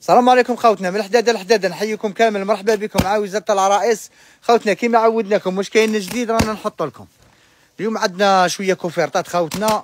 السلام عليكم خوتنا من الحداده لحداده، نحييكم كامل، مرحبا بكم مع وزاره العرائس. خوتنا كيما عودناكم واش كاين جديد رانا نحط لكم. اليوم عندنا شويه كوفيرطات خوتنا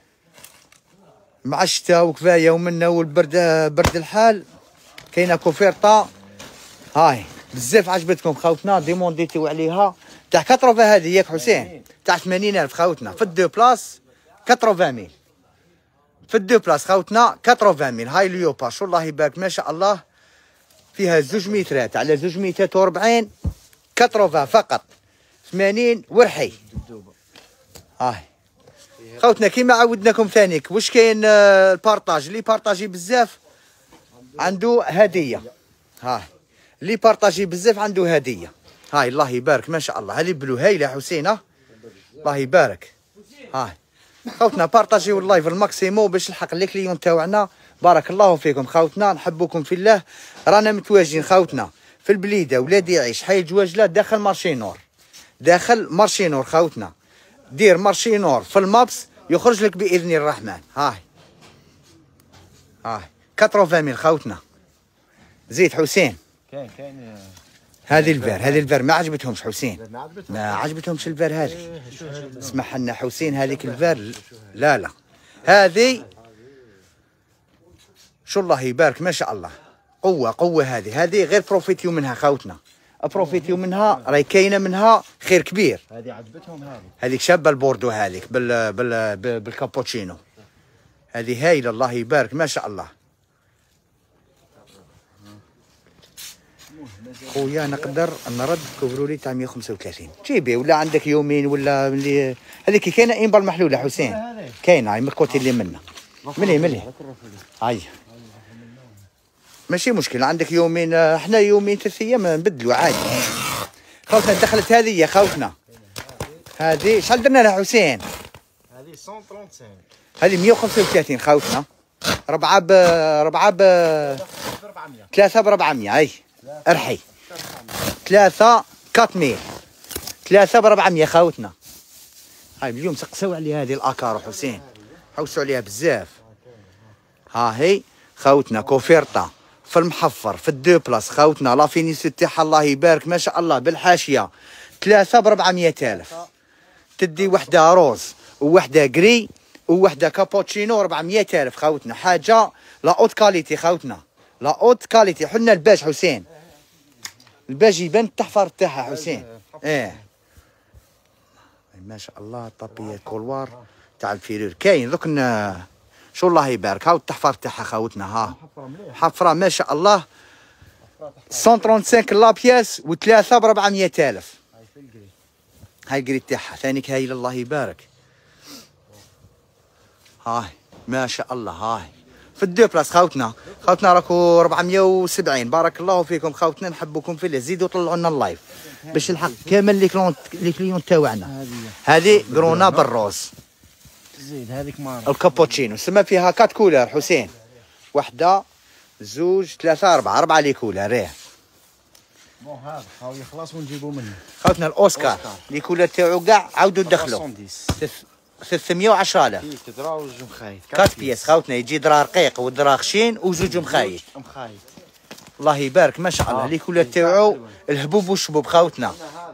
مع الشتاء وكفايه ومنا والبرد برد الحال. كاينه كوفيرطه هاي بزاف عجبتكم خوتنا، ديمونديتيو عليها تاع 80 هذه ياك حسين، تاع 80,000 خوتنا في الدو بلاص 80,000 في الدو بلاص خوتنا 80,000. هاي اليوباش والله يبارك ما شاء الله، فيها 2 مترات على 2 مترات و40 80 فقط 80 ورحي. هاي خوتنا كيما عودناكم ثانيك واش كاين البارطاج اللي بارطاجي بزاف عنده هديه. هاي اللي بارطاجي بزاف عنده هديه. هاي الله يبارك ما شاء الله، هذه بلو هايله حسينه الله يبارك. هاي خوتنا بارطاجيو اللايف الماكسيمو باش نلحق لي كليون تاوعنا. بارك الله فيكم خوتنا، نحبكم في الله. رانا متواجدين خوتنا في البليده ولادي يعيش حي الجواجله داخل مارشي نور، داخل مارشي نور خوتنا. دير مارشي نور في المابس يخرج لك باذن الرحمن. هاي 80,000 خوتنا. زيد حسين كاين هذه الفار ما عجبتهمش حسين، ما عجبتهمش الفار هذه. اسمح لنا حسين هذيك الفار لا هذه شو الله يبارك ما شاء الله قوه هذه غير بروفيتيو منها خوتنا، بروفيتيو منها راهي كاينه منها خير كبير. هذه عجبتهم هذيك شابه البوردو هذيك بالكابوتشينو هذه هايله الله يبارك ما شاء الله. خويا نقدر نرد كوفرولي تاع 135 جيبي، ولا عندك يومين ولا اللي هذيك كاينه امبال محلوله حسين، كاينه هاي من الكوتي اللي منا ملي هاي ماشي مشكل. عندك يومين احنا يومين 3 ايام نبدلوا عادي. خوتنا دخلت هذه يا خوتنا، هذه شحال درنا لها حسين؟ هذه 135 هذه 135 خوتنا، 4 ب 3 ب 400 هاي ارحي 3 400 3 ب 400 خوتنا. هاي اليوم سقسوا عليها هذه الاكارو حسين، حوسوا عليها بزاف. ها هي خوتنا كوفيرطه في المحفر في الدو بلاص خوتنا، لا فينيسيو تاعها الله يبارك ما شاء الله بالحاشيه 3 ب 400,000. تدي وحده روز ووحده جري ووحده كابوتشينو 400,000 خوتنا. حاجه لا اوت كاليتي خوتنا، لا اوت كاليتي. حنا الباج حسين، الباج يبان التحفر تاعها حسين. ما شاء الله طابيه كولوار تاع الفيرور كاين دوك شو الله يبارك. هاو التحفر تاعها خوتنا، ها حفره ما شاء الله 135 لا بياس و3 ب 400,000. هاي الجري تاعها ثانيك هايله الله يبارك. هاي ما شاء الله هاي في الدو بلاص خوتنا راكو 470. بارك الله فيكم خوتنا، نحبكم في الله. زيدوا طلعوا لنا اللايف باش نلحق كامل لي كليون تاوعنا. هذه كرونا بالروز. زيد هذيك مارا الكابوتشينو سما فيها 4 كولور حسين، وحده 2 3 4 لي كولور. بون هذا هاو يخلص ونجيبو منه خوتنا الاوسكار لي كولور تاعو كاع عاودوا دخلوا 310,000. درا وزوج مخايط 4 بياس خوتنا، يجي درا رقيق ودرا خشين وزوج مخايط. الله يبارك ما شاء الله. لي كولور تاعو الهبوب والشبوب خوتنا.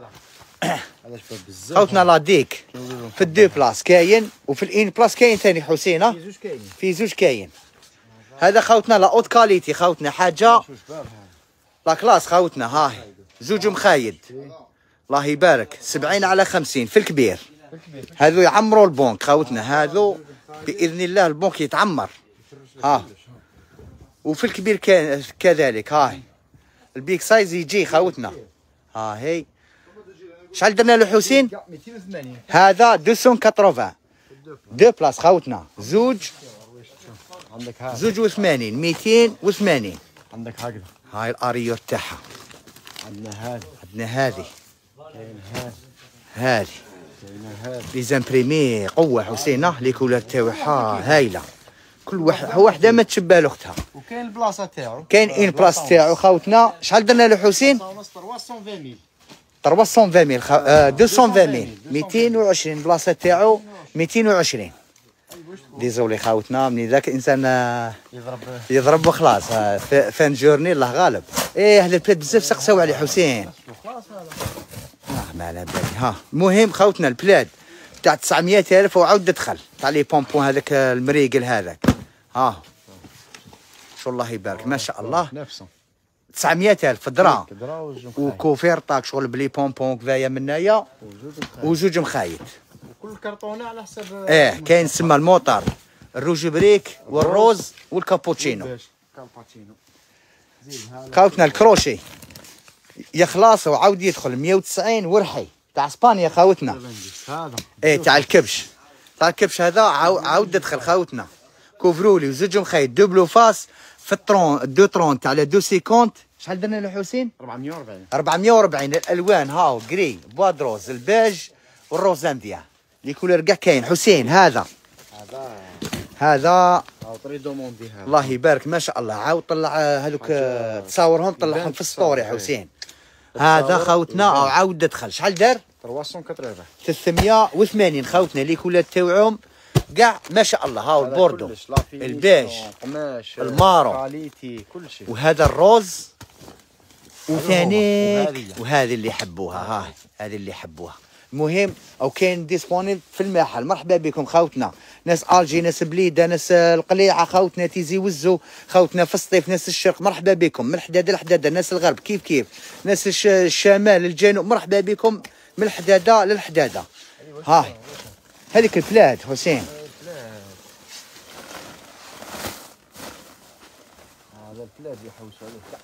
خوتنا لا ديك في الدو بلاص كاين وفي الان بلاص كاين ثاني حسينه، في زوج كاين. هذا خوتنا لا اوت كاليتي خوتنا، حاجه لا كلاس خوتنا. هاي زوج مخايد الله يبارك 70 على 50 في الكبير. هذو يعمروا البنك خوتنا، هذو باذن الله البنك يتعمر. ها وفي الكبير كذلك. هاي البيك سايز يجي خوتنا. ها هي شحال درنا له حسين؟ 280. هذا 280 دو بلاص خوتنا، زوج عندك هذا زوج و80 280. عندك هكذا. هاي الاريور تاعها. عندنا هذه كاين هذه لي زامبريمي قوه حسينه. لي كولور تاعها هايله، كل وحده ما تشبه لاختها. وكاين البلاصه تاعو، كاين ان بلاص تاعو خوتنا. شحال درنا له حسين؟ 320,000 220,000 220,000 220 بلاصه تاعو 220. ديزولي خاوتنا من ذاك الانسان يضرب يضرب وخلاص. فان جورني الله غالب. ايه هذا البلاد بزاف سقساو عليه حسين. خلاص هذا ما على بالي. ها المهم خوتنا البلاد تاع 900,000 وعاود دخل تاع لي بومبون هذاك المريقل هذاك. ها شو الله يبارك ما شاء الله. نفسه 900,000 دراهم وجوج وكوفيرطاك شغل بلي بومبون كفايه من هنايا وجوج مخايط. وكل كرتونه على حسب كاين سما الموطر الروج بريك والروز والكابوتشينو. كابوتشينو زيد هذا خاوتنا الكروشي يخلص وعاود يدخل 190 ورحي تاع اسبانيا خاوتنا. هذا تاع الكبش. تاع الكبش هذا عاود دخل خاوتنا. كوفرولي وزوج مخيط دوبلو فاس في الطرون دو طرون تاع دو سيكونت. شحال درنا له حسين؟ 440 440 الالوان هاو جري بوادروز البيج والروز انديا لي كولور كاع كاين حسين. هذا طري دوموندي هذا الله يبارك ما شاء الله. عاود طلع هذوك تصاورهم طلعهم في الستوري حسين. هذا خوتنا عاود دخل. شحال دار؟ 380 380 خوتنا لي كولات تاوعهم كاع ما شاء الله. هاو البوردو البيج قماش المارو كاليتي كل شيء. وهذا الروز وثاني وهذه اللي يحبوها. ها هذه اللي يحبوها. المهم او كاين ديسبونيل في المحل. مرحبا بكم خوتنا ناس الجي ناس بليده ناس القليعه خوتنا تيزي وزو خوتنا في الصيف ناس الشرق. مرحبا بكم من الحداده للحداده. ناس الغرب كيف ناس الشمال الجنوب. مرحبا بكم من الحداده للحداده. ها هذيك البلاد حسين. هذا البلاد يحوس عليه.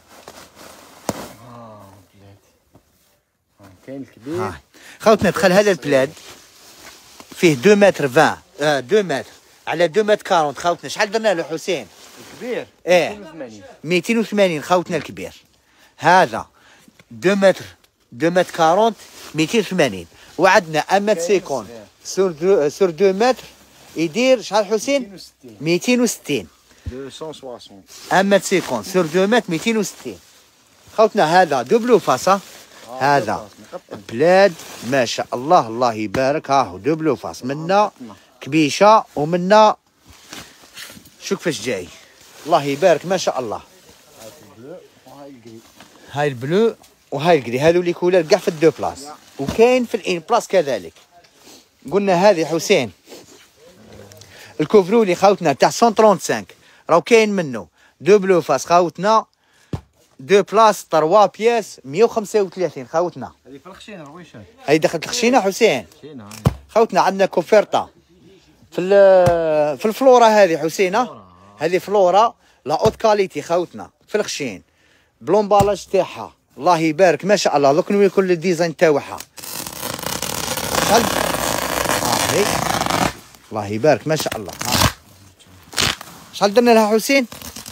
كاين الكبير. خوتنا دخل هذا البلاد فيه 2 متر 20 2 متر على 2 متر 40 خوتنا. شحال درنا له حسين؟ الكبير 280 خوتنا الكبير. هذا 2 متر 40 280 وعندنا 1 متر 50 سور 2 متر يدير شحال حسين؟ 260 260 1 متر 50 سور 2 متر 260 خوتنا. هذا دوبلو فاس. هذا بلاد ما شاء الله الله يبارك. ها هو دوبلو فاس منا كبيشه ومنا شوف كيفاش جاي الله يبارك ما شاء الله. هاي البلو وهاي الجري هذو لي كولر كاع في الدو بلاص وكاين في الان بلاص كذلك. قلنا هذه حسين الكوفرولي خوتنا تاع 135 راهو كاين منه دوبلو فاس خوتنا 2 بلاص 3 بياس 135 خوتنا. هذه في الخشينه رويشات. هذه دخلت الخشينه حسين. خشينه خوتنا عندنا كوفيرتا في الفلورا هذه حسينه. هذه فلورا لا اوت كاليتي خوتنا في الخشين بلومبالاج تاعها الله يبارك ما شاء الله. دوك نوريكم كل الديزاين تاعها. شحال الله يبارك ما شاء الله. شحال درنا لها حسين؟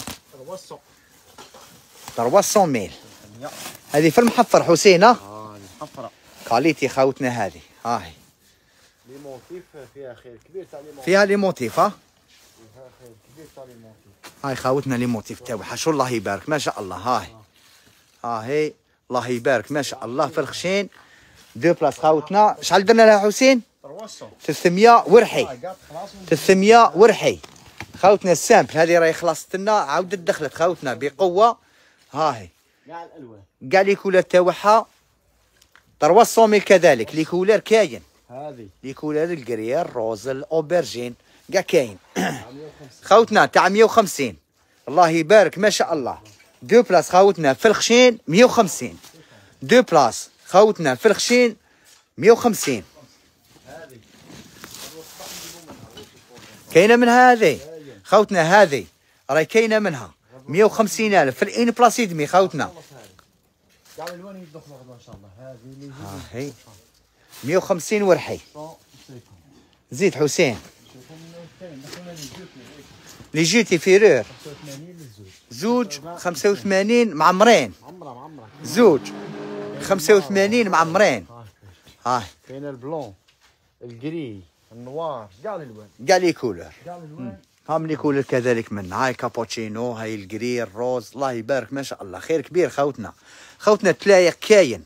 300,000 هذه في المحفر حسينه. المحفره كاليتي خوتنا هذه. هاي لي موتيف فيها خير كبير تاع لي موتيف. فيها لي موتيف. ها فيها خير كبير تاع لي موتيف. هاي خوتنا لي موتيف تاعها شو الله يبارك ما شاء الله. هاي الله يبارك ما شاء الله في الخشين 2 بلاص خوتنا. شحال درنا لها حسين؟ 300 ورحي 300 ورحي خوتنا. السامبل هذه راهي خلصت لنا عاودت دخلت خوتنا بقوه. هاي كاع الالوان كاع لي كولر تاعها 300,000 كذلك. لي كولر كاين هذه لي كولر الكريير الروز الاوبرجين كاع كاين. خوتنا تاع 150 الله يبارك ما شاء الله. 2 بلاص خوتنا في الخشين 150 2 بلاص خوتنا في الخشين 150. كاينه من هذه خوتنا. هذه راهي كاينه منها 150,000 في الان بلاص يدمي خوتنا. كاع الالوان يدخلوا ان شاء الله. هذه اللي هي 150 ورحي. زيد حسين لي جيتي فيرور زوج 85 معمرين. زوج 85 معمرين. هاي كاين البلون الجري النوار كاع الالوان كاع لي كولور. هم لي كولور كذلك من هاي كابوتشينو هاي الجري الروز الله يبارك ما شاء الله. خير كبير خوتنا تلايق كاين.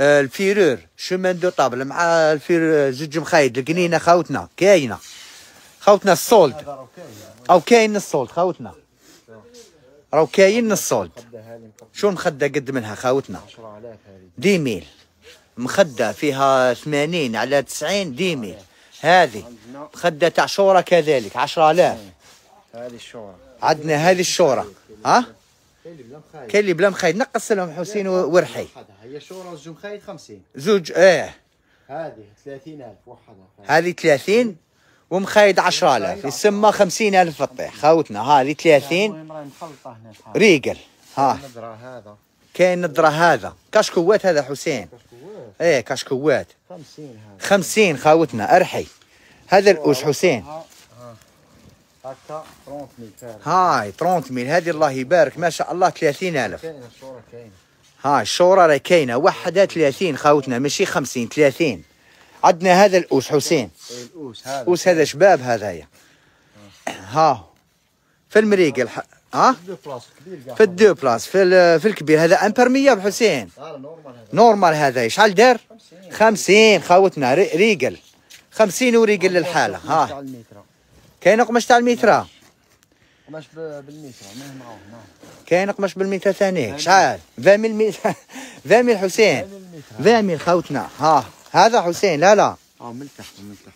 الفيرور شومان دو طابل مع الفيرور زوج مخايد القنينه خوتنا كاينه. خوتنا السولد هذا راه كاين او كاين السولد خوتنا، راهو كاين السولد. المخده هذه مقدمة شو المخده قد منها خوتنا؟ 10000 هذه. ديميل مخده فيها 80 على 90 ديميل. هذه عندنا مخده تاع شورى كذلك 10000. هذه الشورى. عندنا هذه الشورى ها كاين اللي بلا مخايد. كاين اللي بلا مخايد، نقص لهم حسين ورحي هي شورى وزوج مخايد 50. زوج هذه 30000 وحدها. هذه 30 ومخايد 10000 يسمى 50000 في الطيح خوتنا. هذه 30 المهم راهي مخلطه هنا الحال. ريقل. ها النذره هذا كاين الدرا هذا كشكوات هذا حسين. كشكوات كشكوات 50 هذا. 50 خاوتنا ارحي. هذا الأوس حسين هكا 30000 فارغ. هاي 30000. هذه الله يبارك ما شاء الله 30000. كاينه الشورى كاينه. هاي الشورى راهي كاينه وحدها 30 خاوتنا ماشي 50 30. عندنا هذا الأوس حسين. الأوس هذا. أوس هذا شباب هذايا. ها في المريقل ها دو بلاص كبير كاع. في الدو بلاس في الكبير هذا امبرمية بحسين. نورمال هذا. نورمال هذا شحال دار؟ 50 خاوتنا ريقل 50 وريقل للحاله. ها تاع المتر. كاين قماش تاع المترا. قماش بالمتر ما معاه هنا. كاين قماش بالمتر ثاني شحال؟ 20000 متر 20000 حسين 20000 خوتنا. ها هذا حسين لا من تحت من تحت.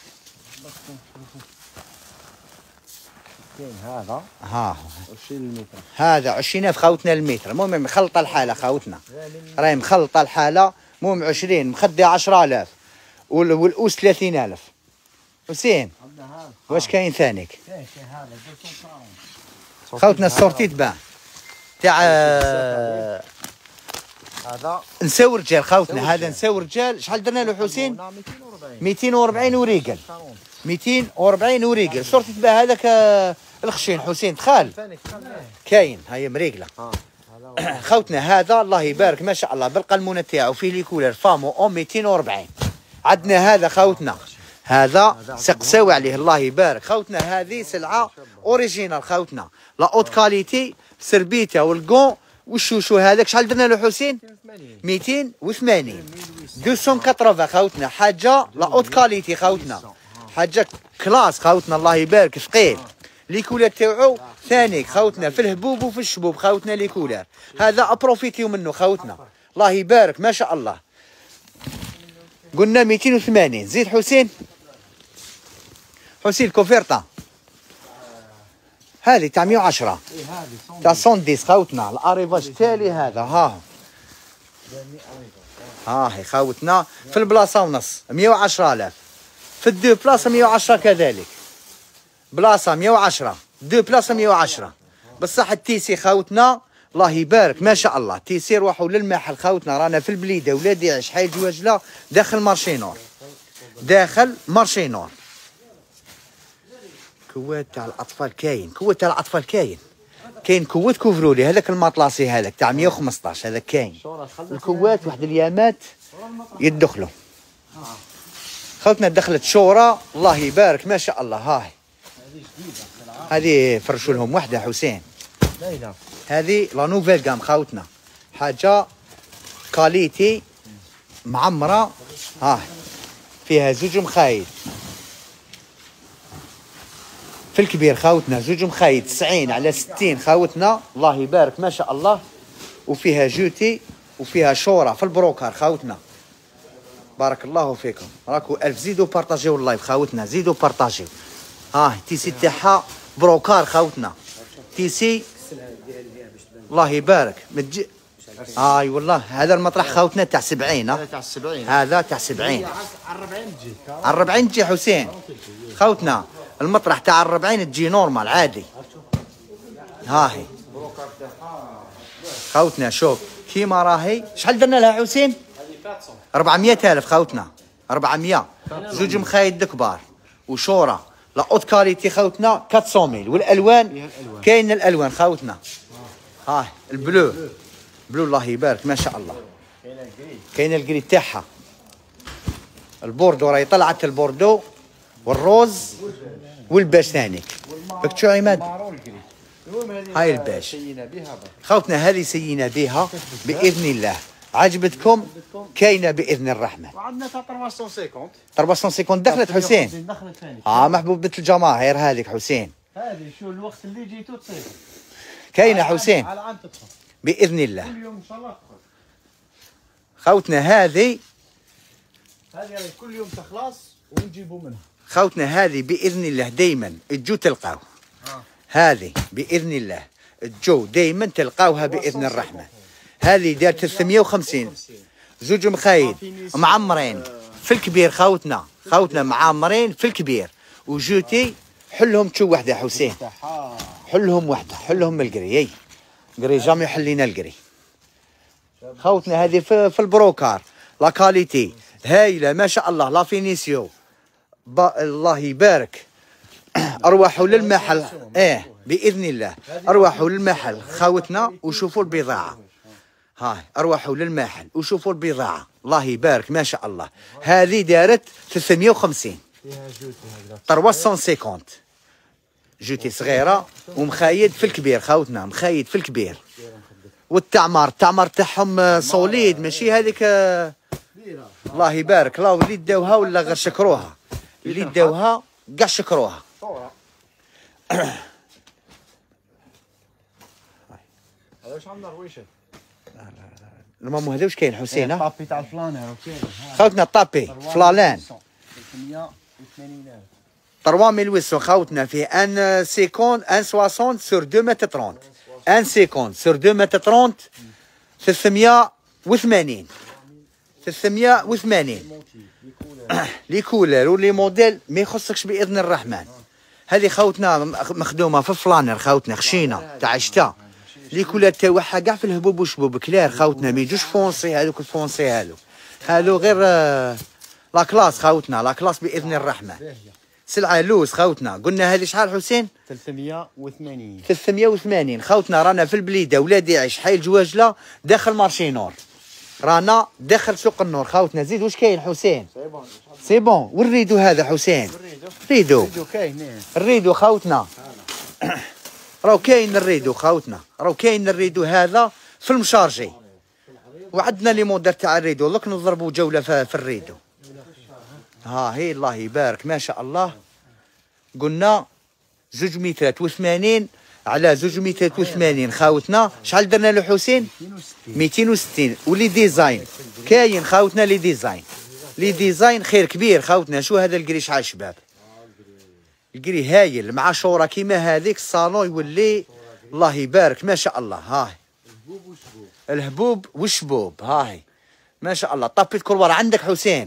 كاين هذا ها 20 المتر. هذا 20000 خوتنا المتر. المهم مخلطه الحاله خوتنا راهي مخلطه الحاله. المهم 20 مخدي 10000 والأوس 30000 حسين. عندنا هذا. واش كاين ثانيك؟ كاين هذا 240. خوتنا السورتي تباع تاع هذا نساو رجال خوتنا. هذا نساو رجال شحال درنا له حسين؟ 240 وريقل 240 وريقل. صورتي تباع هذاك الخشين حسين دخل كاين هاي مريقله. خوتنا هذا الله يبارك ما شاء الله بالقلمونه تاعو فيه لي كولر فامو او 240. عندنا هذا خوتنا هذا سقساو عليه الله يبارك خوتنا. هذه سلعه اوريجينال خوتنا لا اوت كاليتي سربيتا والكون والشوشو. هذاك شحال درنا له حسين؟ 280 280 خوتنا. حاجه لا اوت كاليتي خوتنا حاجه كلاس خوتنا الله يبارك ثقيل. لي كولر تاعو ثاني خوتنا في الهبوب وفي الشبوب خوتنا لي كولر. هذا ابروفيتيو منه خوتنا الله يبارك ما شاء الله. قلنا 280 زيد حسين. حسين كوفيرتا هذه تاع 110 تاع 110 خوتنا. الاريفاج التالي هذا ها هي خوتنا في البلاصه ونص 110000. في الدو بلاصه 110 كذلك. بلاصه 110 دو بلاصه 110. بصح التيسي خوتنا الله يبارك ما شاء الله. تيسي روحوا للمحل خوتنا رانا في البليده ولادي يعيش حي جواجله داخل مارشي نور. داخل مارشي نور. كوات تاع الاطفال كاين. كوات تاع الاطفال كاين كوات كوفرولي هذاك المطلاصي هذاك تاع 115 هذاك كاين. الكوات واحد اليامات يدخلوا. خوتنا دخلت شورى الله يبارك ما شاء الله. هاي هذه فرشوا لهم وحده حسين. هذه لا نوفيل جام خوتنا حاجه كاليتي معمره. فيها زوج مخايد في الكبير خوتنا. زوج مخايد 90 على 60 خوتنا الله يبارك ما شاء الله. وفيها جوتي وفيها شورى في البروكار خوتنا. بارك الله فيكم. راكو الف زيدوا بارطاجيو اللايف خوتنا زيدوا بارطاجيو. تيسي تاعها بروكار خوتنا. تيسي الله يبارك متجي. والله هذا المطرح خوتنا تاع 70. هذا تاع 70 على 40 تجي حسين خوتنا. المطرح تاع 40 تجي نورمال عادي. هاهي خوتنا شوف كيما راهي. شحال درنا لها حسين؟ 400000 خوتنا 400. زوج مخايد كبار وشورى لا اوت كاليتي خوتنا 400000. والالوان كاين الالوان خوتنا. البلو بلو الله يبارك ما شاء الله. كاين الجري تاعها. البوردو راهي طلعت البوردو والروز والباش ثاني. فك شو عماد؟ هاي الباش خوتنا هذه سينا بها باذن الله. عجبتكم كاينه باذن الرحمن. وعندنا تاع 350 350 دخلت حسين. دخلت ثاني. محبوبه الجماهير هذيك حسين. هذه شو الوقت اللي جيتو تصير. كاينه حسين على عام تدخل. باذن الله. كل يوم ان شاء الله تدخل. خوتنا هذه كل يوم تخلص ونجيبوا منها. خوتنا هذه باذن الله دائما تجوا تلقاو. هذه باذن الله تجوا دائما تلقاوها باذن الرحمن. هذه دار 350 زوج مخايد معمرين في الكبير. خوتنا معمرين في الكبير وجوتي حلهم تشو وحده حسين. حلهم وحده، حلهم من القري. قري جامي حلينا القري. خوتنا هذه في البروكار لا كاليتي هايله ما شاء الله. لا فينيسيو الله يبارك. اروحوا للمحل باذن الله. اروحوا للمحل خوتنا وشوفوا البضاعه. هاي اروحوا للمحل وشوفوا البضاعه الله يبارك ما شاء الله. هذه دارت 350 350 جوتي صغيره ومخايد في الكبير. خوتنا مخايد في الكبير. والتعمر تاعهم صوليد ماشي هذيك. الله يبارك. لا اللي داوها ولا غير شكروها. اللي داوها كاع شكروها. هذا واش عندنا رويشه. المهم هذا واش كاين حسين. الطابي تاع الفلانر خوتنا الطابي فلالان 380 3800 خوتنا فيه ان سيكون ان 60 سور 2 متر 30 ان سيكون سور 2 متر 30 380 لي كولر ولي موديل ما يخصكش باذن الرحمن. هذه خوتنا مخدومه في فلانر. خوتنا خشينه تاع الشتاء. لي كولر تاعها كاع في الهبوب وشبوب كلير. خوتنا ما يجوش فونسي. هذوك الفونسي هالو غير لا كلاس. خوتنا لا كلاس باذن الرحمن. سلعه لوز. خوتنا قلنا هذه شحال حسين؟ 380 خوتنا. رانا في البليده ولادي يعيش حي الجواجله داخل مارشي نور. رانا داخل سوق النور. خوتنا زيد واش كاين حسين؟ سي بون. والريدو هذا حسين؟ ريدو كاين. الريدو خوتنا راهو كاين الريدو. خوتنا راهو كاين الريدو هذا في المشارجي. وعندنا لي موديل تاع الريدو. لك نضربوا جوله في الريدو. هي الله يبارك ما شاء الله. قلنا 280 على 280 خوتنا. شحال درنا له حسين؟ 260 ولي ديزاين كاين خوتنا. لي ديزاين خير كبير خوتنا. شو هذا القري شحال شباب. القري هايل مع شوره كيما هذيك الصالون يولي الله يبارك ما شاء الله. هاي الهبوب والشبوب. هاي ما شاء الله. طابيت كولوار عندك حسين.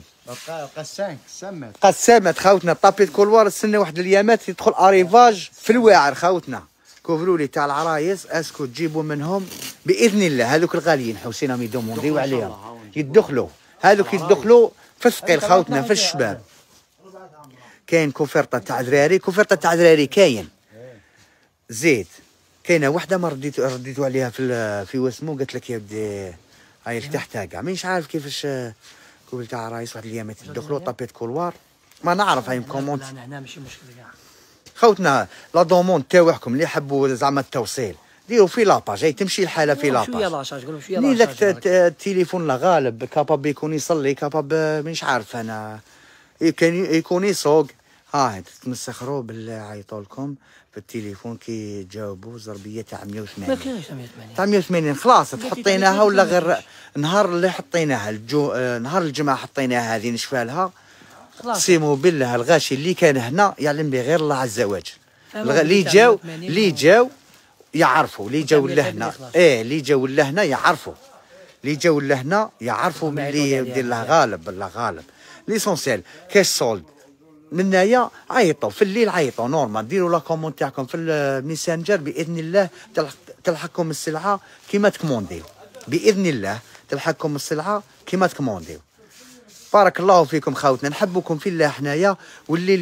قسامات خوتنا. طابيت كولوار استنى واحد الايامات يدخل اريفاج في الواعر. خوتنا كوفرولي تاع العرايس اسكو تجيبوا منهم باذن الله. هذوك الغاليين حسين راهم يدومونديو عليهم يدخلوا. هذوك يدخلوا في الثقيل خوتنا في الشباب. كاين كوفرطه تاع دراري. كوفرطه تاع دراري كاين زيد. كاينه وحده ما رديتوا عليها في واسمو. قالت لك يا ودي هاي تحتها كاع مانيش عارف كيفاش. كوفرولي تاع العرايس واحد الايامات يدخلوا طابيت كولوار ما نعرف. هاي كومونت لا هنا ماشي مشكله كاع خوتنا. لا دوموند تاعكم اللي يحبوا زعما التوصيل ديروا في لاباج. هي تمشي الحاله في لاباج. شويه لاشاج قولوا شويه ني لاشاج. ذاك التليفون لا غالب كاباب يكون يصلي كاباب مانيش عارف انا يكون يسوق. تتمسخروا بالله عيطوا لكم في التليفون كي تجاوبوا زربيه تاع 180. ما كاينش 180 تاع 180 خلاص تحطيناها ولا غير نهار اللي حطيناها نهار الجمعه حطيناها هذه نشفى لها. اقسم بالله الغاشي اللي كان هنا يعلم به غير الله عز وجل. اللي جاو يعرفوا. اللي جاو لهنا اللي جاو لهنا يعرفوا. اللي جاو لهنا يعرفوا باللي يدير الله غالب. الله غالب. ليسونسيال كاش سولد منايا. عيطوا في الليل عيطوا نورمال. ديروا لا كوموند تاعكم في الميسنجر باذن الله تلحقكم السلعه كيما تكومونديو. باذن الله تلحقكم السلعه كيما تكومونديو. بارك الله فيكم خوتنا. نحبكم في الله حنايا. واللي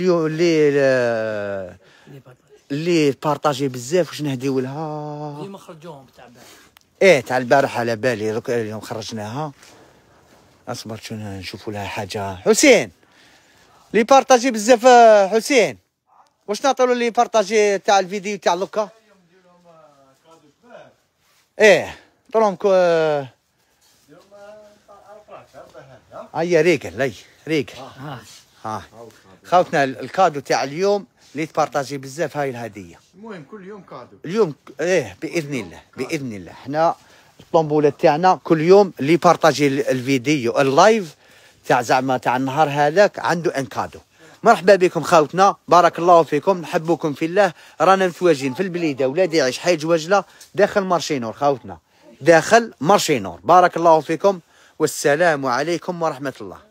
اللي بارطاجي بزاف واش نهديو لها. اللي مخرجوهم تاع البارح. تاع البارح على بالي. دوك اليوم خرجناها. اصبر شو نشوفوا لها حاجه. حسين لي بارطاجي بزاف. حسين واش نعطيو لي بارطاجي تاع الفيديو تاع لوكا. طولهم هيا ريقل لي ريقل. ها خوتنا الكادو تاع اليوم اللي تبارطاجي بزاف هاي الهديه. المهم كل يوم كادو. اليوم باذن الله باذن الله حنا الطنبوله تاعنا كل يوم اللي بارطاجي الفيديو اللايف تاع زعما تاع النهار هذاك عنده ان كادو. مرحبا بكم خوتنا، بارك الله فيكم، نحبكم في الله. رانا متواجدين في البليده ولادي يعيش حي جواجله داخل مارشي نور خوتنا، داخل مارشي نور. بارك الله فيكم والسلام عليكم ورحمه الله.